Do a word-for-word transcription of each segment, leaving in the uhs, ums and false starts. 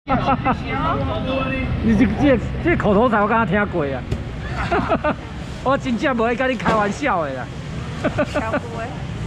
你这这这口头禅我刚刚听过啊，我真正无爱跟你开玩笑的啦。 超过。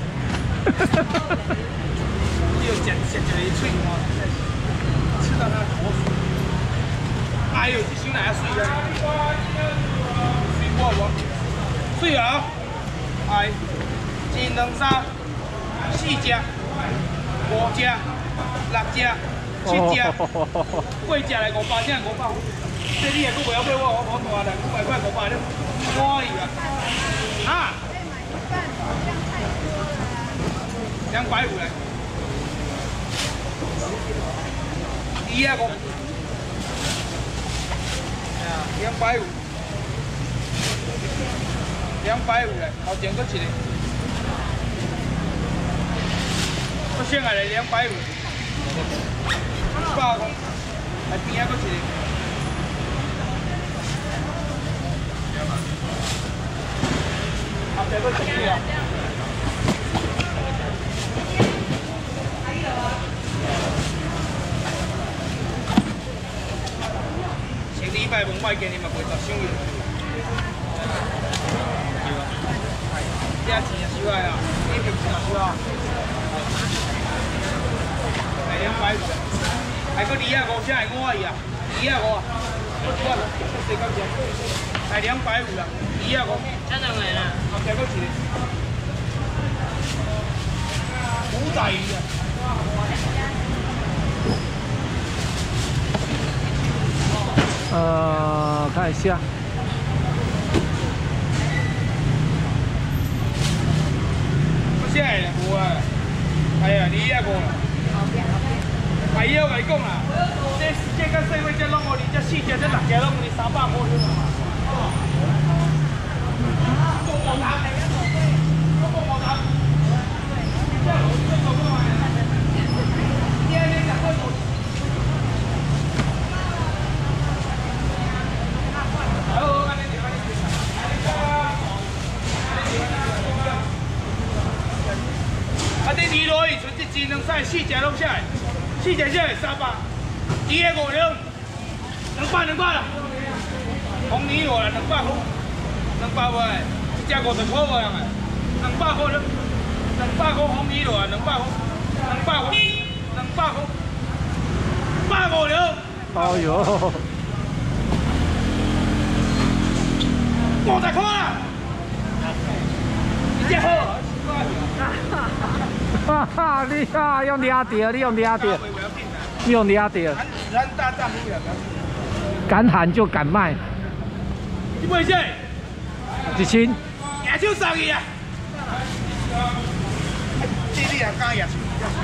你有剪剪着一脆吗？吃到它口水。哎呦，这手哪水啊？水我我水啊！哎，一两三四只、五只、六只。 七只，八只来五百，只五百。这你也搁袂晓买我，我讲大嘞，五百块五百，你满意啊？啊？两百五嘞。二啊五。啊，两百五。两百五嘞，后前搁一个。我先来嘞，两百五。 百公，来边啊，搁一个。后壁搁一个。前礼拜问我今日嘛卖十箱油。这钱也收来啊，你平时也收啊。来两百五。 还搁二啊五，才系我啊，二啊五啊，我我四九只，系两百五啦，二啊五，真係嚟啦，後隻嗰次，好大嘅。 呃，看一下。 我先係冇啊，係啊，二啊五啦。 係啊，我講啦，這這個社會只攏我哋只四隻只六隻攏我哋三百塊啫嘛。公務塔，公務塔，即係我做嗰個係，呢呢就開做。好，安尼就安尼。啊，啲二落去，剩只兩三四隻攏下來。 四隻只係三百，二個五兩，兩百兩百啦。紅泥羅啦，兩百塊，兩百塊，一隻五十塊喎，係咪？兩百塊兩，兩百塊紅泥羅啊，兩百塊，兩百塊，兩百塊，百五兩。 哦呦！ 五十塊啦，一隻好。 哈哈，你啊，用抓到，你用抓到，你用抓到。 咱大丈夫了， 敢喊就敢卖。 你买啥？ 一千。 野手生意啊！这你也敢野手？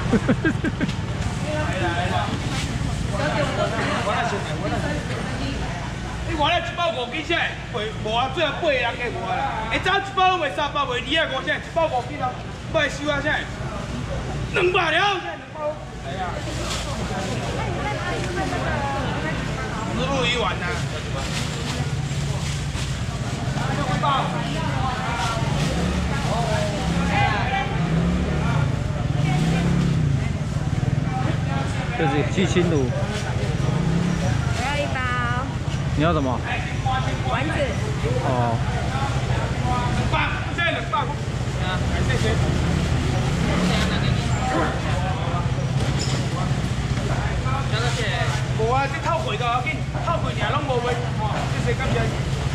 来啦来啦！我来先来，我来。你我来一包五斤啥？卖无啊，最后八个人加无啦。会早一包拢卖三百，卖二啊五啥？一包五斤咯，卖收啊啥？ 两百了，哎呀，日入一万呐。 这是鸡心卤。 我要一包。 你要什么？ 丸子。 哦。 两百，现在两百。啊，谢谢。 无啊，这透气就要紧，透气尔拢无卖，哦，这是感谢。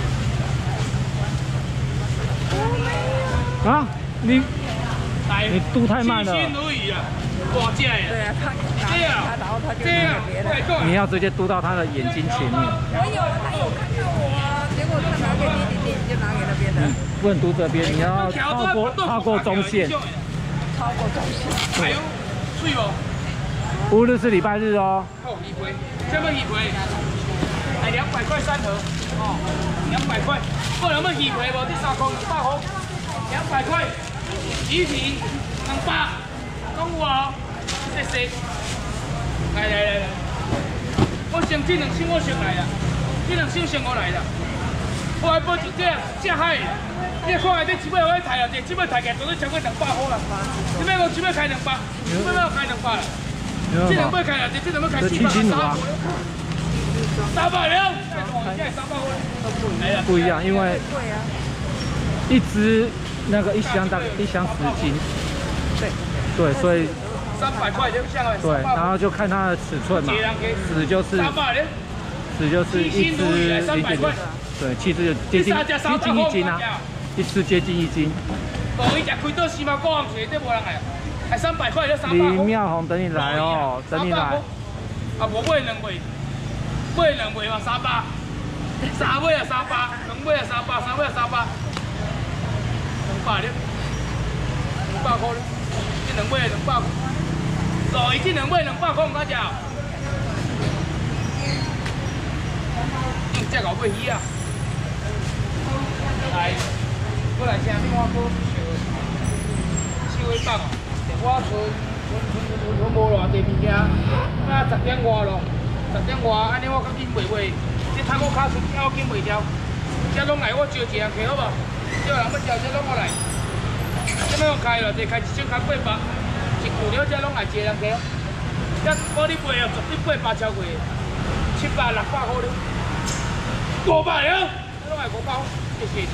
啊，你你渡太慢了。 七星而已啊，大只呀。 对啊，他这样， 他然后他就这样， 别的。 你要直接渡到他的眼睛前面。 我有，他有看到我啊，结果他拿给弟弟，弟弟就拿给那边的。 不能渡这边，你要超过超过中线。 超过中线。 哎呦，水无？ 乌日是礼拜日哦。 好鱼皮，什么鱼皮？系两百块三盒，哦，两百块。我有乜鱼皮无？这三块两百块，两百块。鱼皮两百，讲有哦，谢谢。来来来来，我先这两箱我先来啦，这两箱先我来啦。我还保证这这海，你看下这只尾我喺抬啊，这只尾抬起来绝对超过两百块啦。这尾我只尾开两百，这尾我开两百啦。 这两百开了，这两百开四百三。三百两，现在三百块。 不一样，因为一只那个一箱大概一箱十斤。对。对，所以。 三百块就下来。 对，然后就看它的尺寸嘛，尺就是。尺就是一只零点六。对，其实接近接近一斤啊，一只接近一斤。 无伊只开到四毛九行情，这无人来，还三百块就三百。 李妙红等你来哦，等你来。 啊，无买两尾，买两尾嘛三百，三尾啊三百，两尾啊三百，三尾啊三百，两百了，两百块了，这两尾两百块，所以这两尾两百块唔敢食。嗯，这搞尾鱼啊！来，过来听你我讲小小尾棒哦，我存存存存存无偌济物件，啊十点外咯，十点外，安尼我较紧卖卖，这摊我卡存我紧卖掉，这拢来我招一人客好无？叫人要招这拢我来，这要用开了，这开一千开八百，一句了这拢来一人客，这我你卖啊绝对八百超过，七百六百块了，五百了，这拢来五百，谢谢。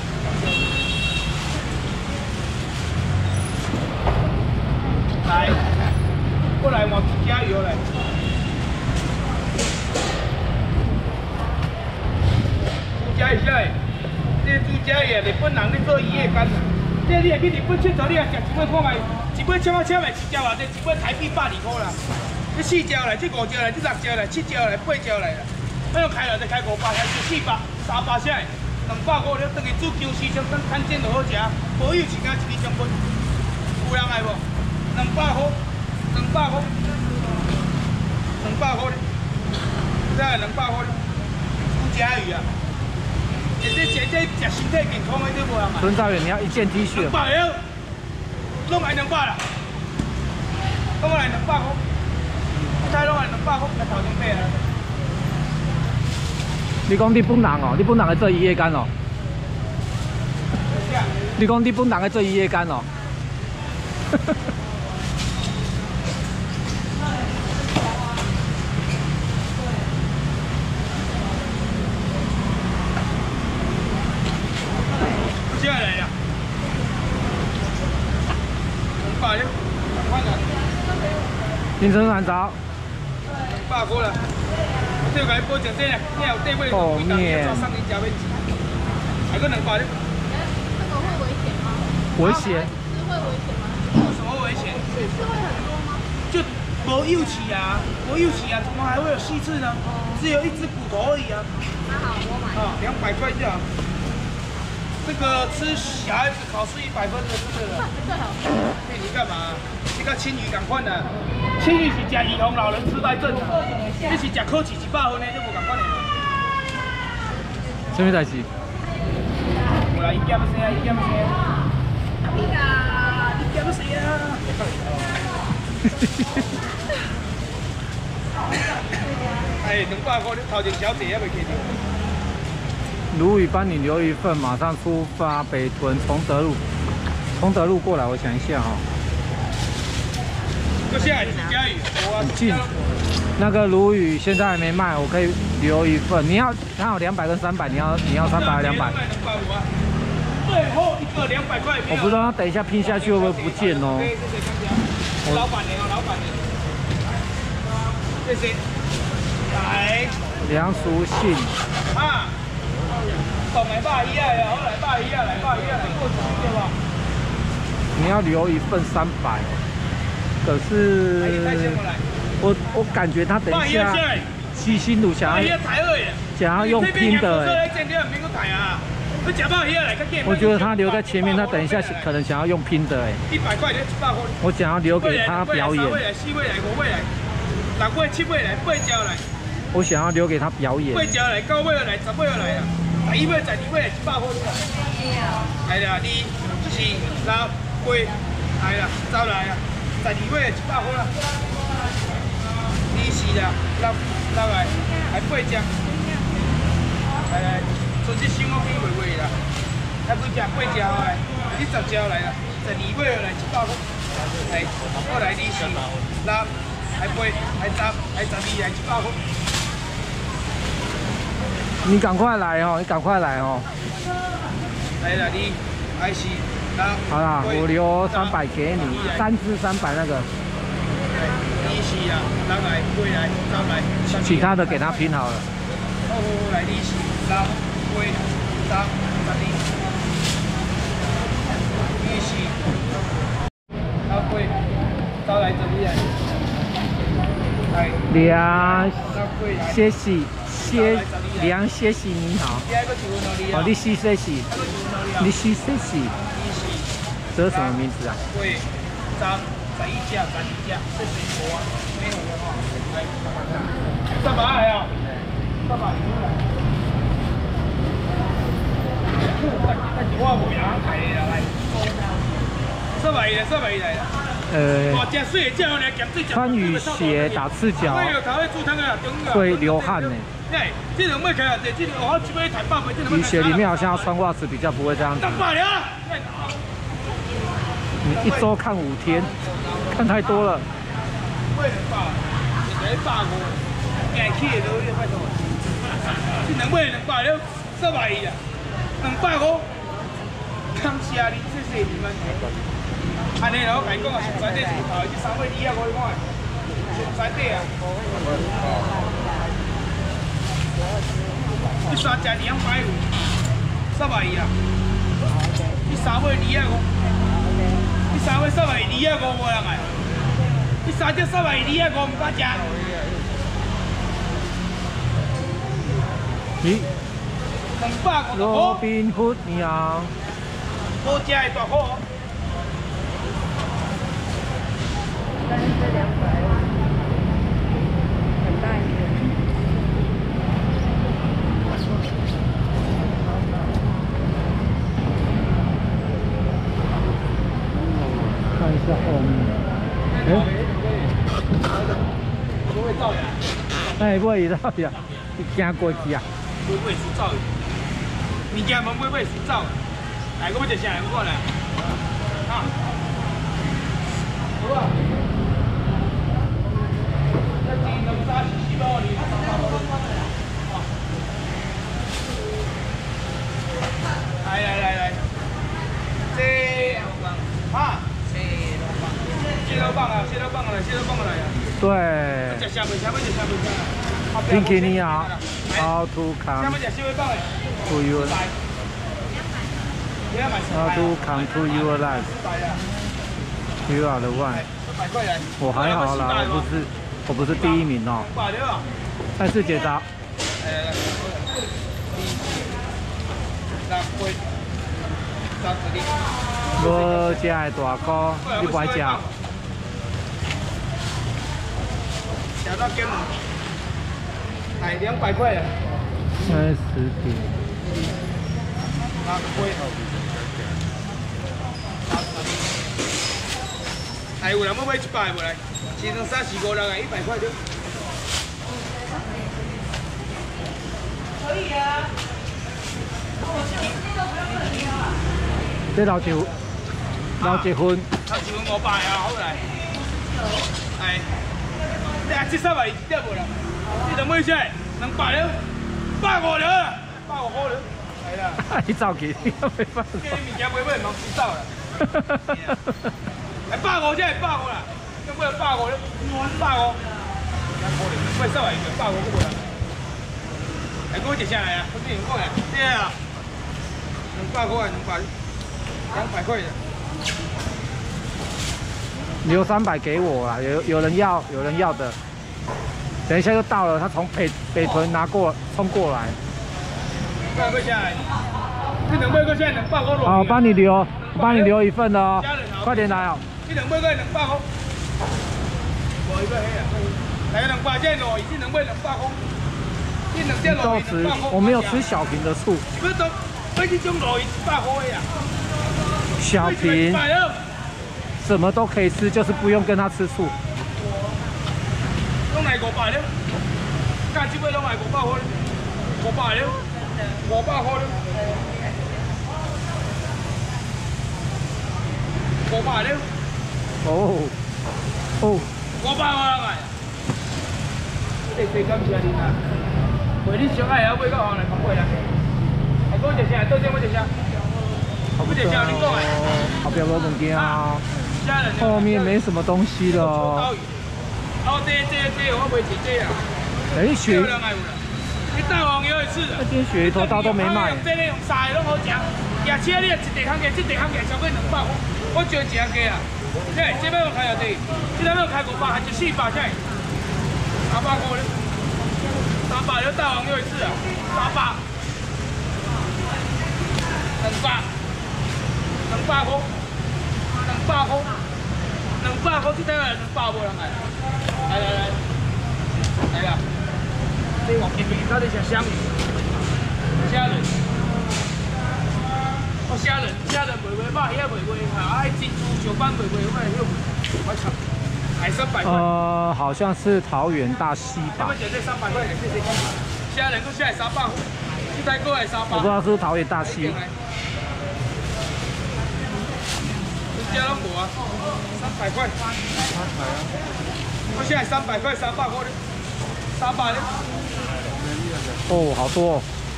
来，过来换猪脚油来。猪脚油啥个？这猪脚油日本人咧做伊个干。这你若去日本佚佗，你若食一尾看卖，一尾签啊签卖一只偌济，一尾台币百二块啦。这四只来，这五只来，这六只来，七只来，八只来啦。那用开了就开五百，还是四百、三百啥个？两百五了，等于煮姜丝上等看见就好食，无有钱啊一支上分，有人来无？两百块，两百块，两百块咧，这两百块咧，猪脚鱼啊！这这这这食身体健康的都无人买。 孙兆远，你要一件 T 恤。两百了，拢来两百啦，拢来两百块，再拢来两百块，来头前买啊！ 你讲日本人哦，日本人在做伊夜干哦。你讲日本人在做伊夜干哦。 现在来呀，两百了，两块钱。 凌晨晚早。 两百块啦。这个保证这呢，你有对尾， 后面做生意加尾钱，还个两百呢。 这个会危险吗？ 危险。 是会危险吗？ 有什么危险？ 是会很多吗？ 就没幼齿啊，没幼齿啊，怎么还会有细刺呢？只有一只骨头而已啊。 那好，我买。 啊，两百块就好。这个吃小孩子考试一百分的，是不是？ 最好。 骗你干嘛？这个青鱼赶快的，青鱼是吃儿童老人痴呆症的，这是吃考试一百分的，这无赶快的。 什么代志？ 过来，伊减要生啊，伊减要生啊。哎呀，伊减要生啊！哎，两百块，你头前小姐还未记着。 卢宇帮你留一份，马上出发北屯崇德路，崇德路过来，我想一下哈、哦。 这现在是嘉宇， 很近。那个鲈鱼现在还没卖，我可以留一份。你要刚好两百跟三百，你要你要三百还是两百？ 最后一个两百块。 我不知道它等一下拼下去会不会不见哦。 老板娘，老板娘。谢谢。来。 梁淑信。 啊。送来百一啊，好来百一啊，来百一啊，来过几对吧？ 你要留一份三百。可是我我感觉他等一下七星卤想要想要用拼的哎，我觉得他留在前面，他等一下可能想要用拼的哎。一百块一百块。我想要留给他表演。三位来，四位来，五位来，六位、七位来，八只来。我想要留给他表演。八只来，九位来，十位来啊！十一位、十二位来，一百块。来啦，二、四、六、八，来啦，走来啊！十二尾一百块啦，二四啦，六六个，还八只，来来，剩这箱我去卖卖啦，还几只八只来，你十只来啦，十二尾来一百块，来，我来二四六，来还八，还十，还十二，还一百块。 你赶快来哦！你赶快来哦！ 来了，你还是好啦，我留三百给你，三支三百那个。 一是啊，人来，过来，走来。 其他的给他拼好了。 好好来，你是三八十十二。一是啊八，走来这里来。来。 梁谢喜，谢梁谢喜你好。哦，你是谢喜，你是谢喜。这是什么名字啊？ 对，三十一只，十二只，这水果啊，没有的话，来，三百来啊，三百。我无名开的啦，来，三百一来，三百一来啦。呃， 穿雨鞋打赤脚会流汗呢。雨鞋里面好像要穿袜子，比较不会这样子。你一周看五天，看太多了。安尼咯，甲伊讲啊，上山底是头，这三尾二啊五，你看，上山底啊，这三只两百五，三百二啊，这三尾二啊五，这三尾三百二啊五无人来，这三只三百二啊五唔敢食。 咦？ 两百五十块。 罗宾福，你好。 好食的大块。 但是这两百很大一个。 看一下后面。哎。 不会造呀？ 哎，不会造呀，你惊过去啊？ 不会输造的，物件门不会输造的。来，我要一下来，我来。啊。好啊。来来来来，这啊，蟹肉棒啊，蟹肉棒啊，蟹肉棒来啊。 对。 吃虾米，虾米就虾米啊。 Pinky 你好 ，How to come to your How to come to your life? You are the one. 我还好啦，我不是，我不是第一名哦。再次解答。我食的大锅，你不爱食？ 吃到减了，来两百块了。 三十点。 八块。哎，有人要买一百无来？一两三四五六个一百块的。可以啊。 这老结老结婚。 老结婚五百啊，好来。哎，你啊，这三百一点无啦？你两买啥？两百了，百五了，百五块了。来啦。 你走去，你没办法。 这物件买买忙死走啦。哎，百五才百五啦，要买百五了，百五。买三百一个，百五个无啦。哎，给我接下来啊，我跟你讲呀，对啊，两百块，两百，两百块的。 留三百给我啦，有有人要，有人要的。等一下就到了，他从北北屯拿过冲过来。 快买下来，这两百块现在两百块多。 好，我帮你留，我帮你留一份的哦，快点来哦。 这两百块两百块，无一个黑啊，来两百只肉，这两百两百块。 你都吃，我没有吃小瓶的醋。小瓶什么都可以吃，就是不用跟他吃醋。 拢来五百了，价这尾拢来五百块，五百了，五百块了，五百了。 哦哦， 五百块来。 谢谢感谢您啊！为你相爱也要买到行来，帮过啦。还讲一声，到这我一声。 好不错哦，好标多物件啊。后面没什么东西了。哦， 这这这我没钱这啊。 哎，鳕。 你大王有一次。 那今天鳕鱼头刀都没卖。 这里用杀的拢好食，而且你一地行价，这地行价超过两百块，我招一下价啊。对，这边我开下地，这边我开五百，还是四百块？三百块咧，三百你大王有一次啊，三百，两百。两百块，两百块，两百块，这台来两百无人来，来来来，来啦！你黄金面到底是虾米？虾仁，哦虾仁，虾仁卖卖肉，遐卖卖哈，爱珍珠小板卖卖卖迄我操，还三百块。 呃，好像是桃园大溪吧。 这这三百块，谢谢。虾仁搁下来三百块，这台过来三百。 我不知道是不是桃园大溪。家拢无啊，三百块，我现在三百块，三百块的，三百的。 哦，好多哦。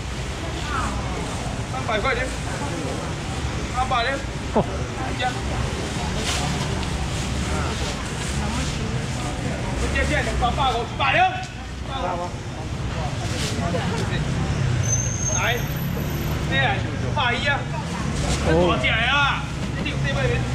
三百块的，三百的。哦。加。我接下来两百八五，一百了。来，这来百一啊，这大只的啊，这有这边的。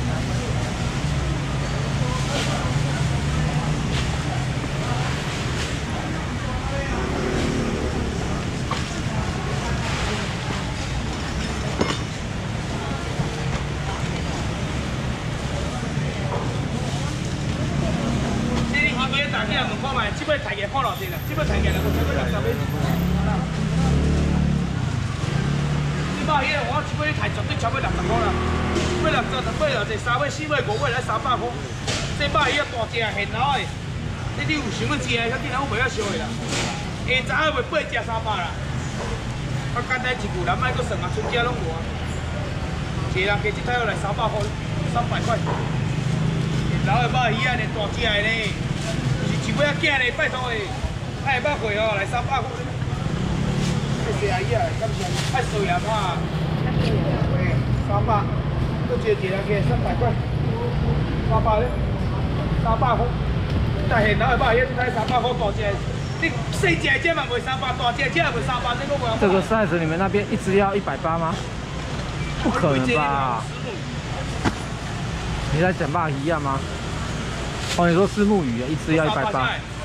这尾抬价破偌济啦，这尾抬价就差不多六十尾。你百迄个我这尾抬绝对超过六十块啦，尾六十、尾六十、三尾、四尾、五尾来三百块。这百迄个大只现捞的，你你有想要食的，较紧我袂晓烧的啦。下早卖八只三百啦。啊，简单一句啦，莫搁算啊，全家拢无啊。一个人加一台来三百块，三百块。现捞的百鱼啊，连大只的呢。是尾仔囝咧，拜托诶，爱捌货哦，来三百块。谢谢阿姨啊，感谢，爱水啊嘛。诶，三百，搁一个一人加三百块，三百咧，三百块。但现在吧，迄只三百块大只，你细只只嘛卖三百，大只只也卖三百，这个无。 这个 size 你们那边一只要一百八吗？不可能吧？你在讲霸一样吗？哦，你说虱目鱼啊，一只要一百八。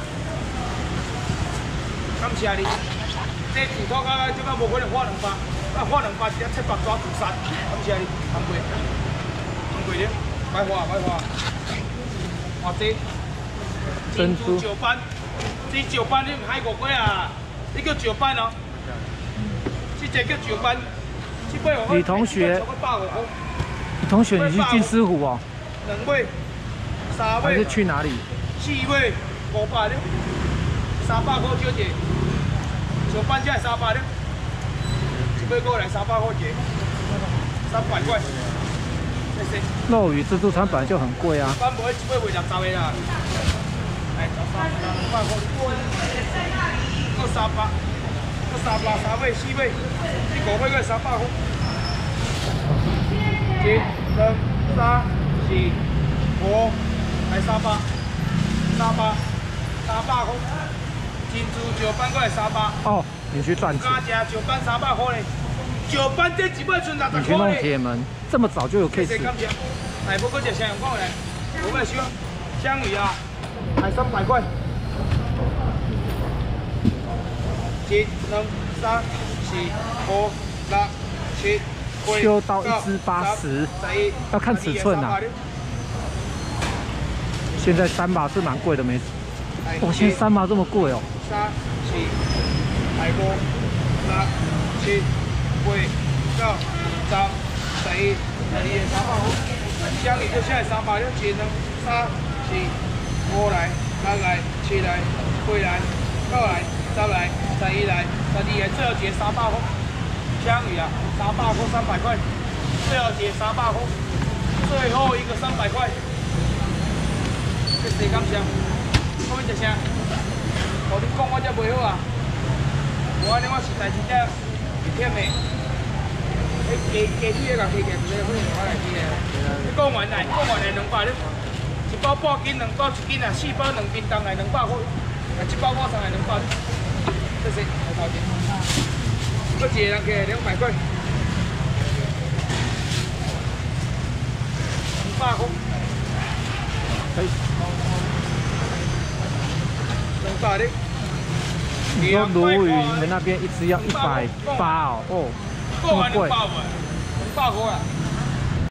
感谢你，这土土刚刚即摆无可能花两百，啊花两百只七八抓自杀，感谢你，很贵，很贵的，白花白花，哇这珍珠九斑，这九斑你唔海过过啊？你叫九斑哦，这只叫九斑，这尾我李同学，李同学，你去金狮湖哦？ 两尾。还是去哪里？ 四尾五百了，三百块少一，小斑只三百了，一尾过来三百块一，三百块。 肉鱼自助餐本来就很贵啊。 斑尾一尾卖六十个啦，来十三、两百块，搁三百，搁三百三尾四尾，你五尾个三百块。一、二、三、四、五。来三百，三百，三百块。珍珠石斑过来三百。哦， 你去赚钱。 加只石斑三百块嘞，石斑这一尾剩六十块嘞。 你去弄铁门，这么早就有 case。 来，不过只香港嘞，我们需要香鱼啊，来三百块。一、二、三、四、五、六、七、八、 秋刀一只八十，要看尺寸啊。现在三把是蛮贵的，没？哦，现在三把这么贵哦。 三、四、五、六、七、八、九、十、十一、十二、三百块。香鱼就现在三百了，一、二、三、四、五来、六来、七来、八来、九来、十来、十一来、十二来，最后一个三百块。香鱼啊，三百块，三百块。最后一个三百块，最后一个三百块。谢谢感谢，后面一声。 我你讲我这袂好啊，我安尼我实在真正会忝的。你加加你个加加一个，可能我来记个。你讲完来，讲完来两百，你一包半斤，两包一斤啊，四包两斤重来两百块，啊，一包五重来两百，这是来头前。搁一个人加两百块，两百块。 可以。 两百的。 你说鲈鱼，你们那边一只要一百八哦，哦，这么贵。 两百块啊。